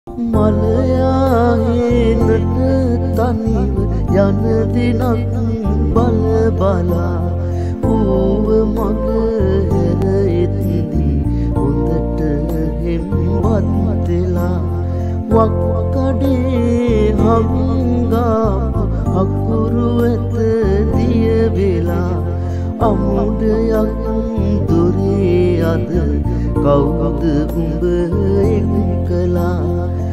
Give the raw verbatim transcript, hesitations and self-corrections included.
මලයාහිනට තනිව යන දිනක් බල බලා ඌව මග හැර එත්දී හොඳට හෙම්වත් වෙලා වක්කඩේ හංගා අකුරු ඇත දිය වෙලා අමුඩයක් දොරේ අද කවුද උඹ එක්කලා